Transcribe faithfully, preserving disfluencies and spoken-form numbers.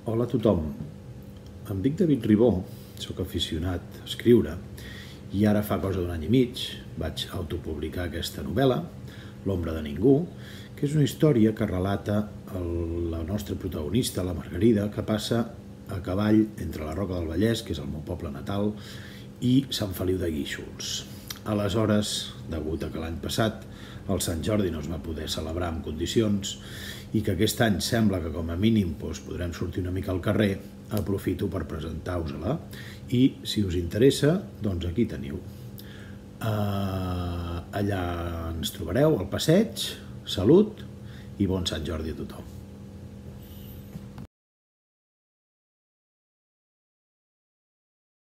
Hola a tothom, em dic David Ribó, sóc aficionat a escriure i ara fa cosa d'un any i mig vaig autopublicar aquesta novel·la, L'ombra de ningú, que és una història que relata el, la nostra protagonista, la Margarida, que passa a cavall entre la Roca del Vallès, que és el meu poble natal, i Sant Feliu de Guíxols. Aleshores, degut a que l'any passat el Sant Jordi no es va poder celebrar en condicions i que aquest any sembla que com a mínim doncs, podrem sortir una mica al carrer, aprofito per presentar-vos-la i si us interessa, doncs aquí teniu. Uh, allà ens trobareu al passeig, salut i bon Sant Jordi a tothom.